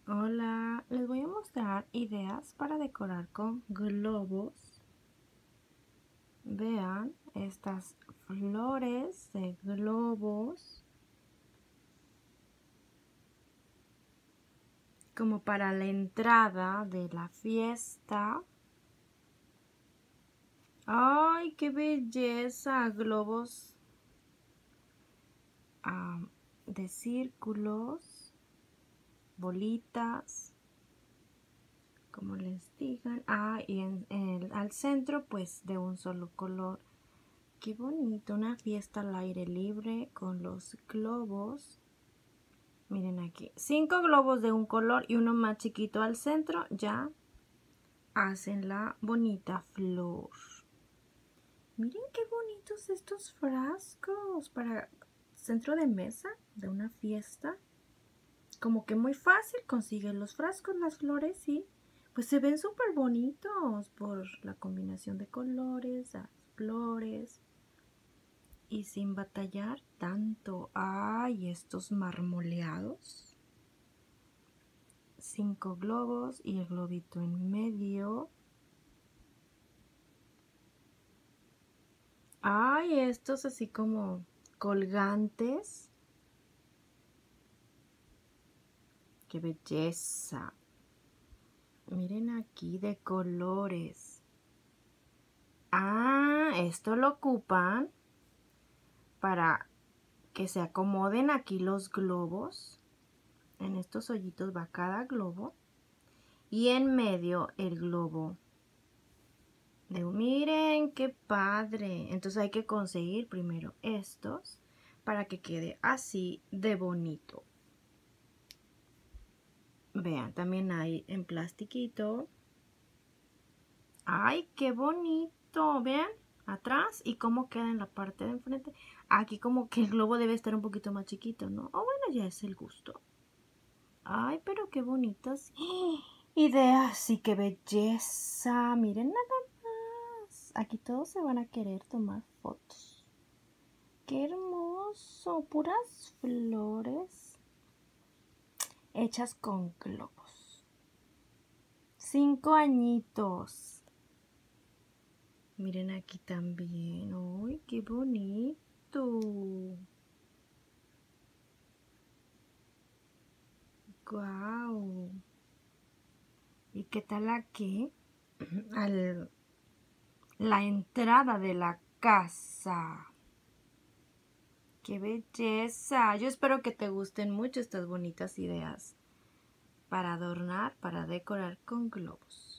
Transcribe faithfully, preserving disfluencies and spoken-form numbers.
Hola, les voy a mostrar ideas para decorar con globos. Vean estas flores de globos como para la entrada de la fiesta. ¡Ay, qué belleza! Globos um, de círculos, bolitas, como les digan. Ah, y en, en el, al centro pues de un solo color. Qué bonito, una fiesta al aire libre con los globos. Miren aquí, cinco globos de un color y uno más chiquito al centro ya hacen la bonita flor. Miren qué bonitos estos frascos para centro de mesa de una fiesta. Como que muy fácil consiguen los frascos, las flores y pues se ven súper bonitos por la combinación de colores, las flores. Y sin batallar tanto. ¡Ay! Estos marmoleados. Cinco globos y el globito en medio. ¡Ay! Estos así como colgantes. ¡Qué belleza! Miren aquí de colores. Ah, esto lo ocupan para que se acomoden aquí los globos. En estos hoyitos va cada globo. Y en medio el globo. De, miren qué padre. Entonces hay que conseguir primero estos para que quede así de bonito. Vean, también hay en plastiquito. ¡Ay, qué bonito! Vean, atrás y cómo queda en la parte de enfrente. Aquí como que el globo debe estar un poquito más chiquito, ¿no? O bueno, ya es el gusto. ¡Ay, pero qué bonitas! ¡Ah! Ideas y qué belleza. Miren nada más. Aquí todos se van a querer tomar fotos. ¡Qué hermoso! Puras flores hechas con globos. Cinco añitos. Miren aquí también. ¡Ay, qué bonito! ¡Guau! ¿Y qué tal aquí? Al, la entrada de la casa. ¡Qué belleza! Yo espero que te gusten mucho estas bonitas ideas para adornar, para decorar con globos.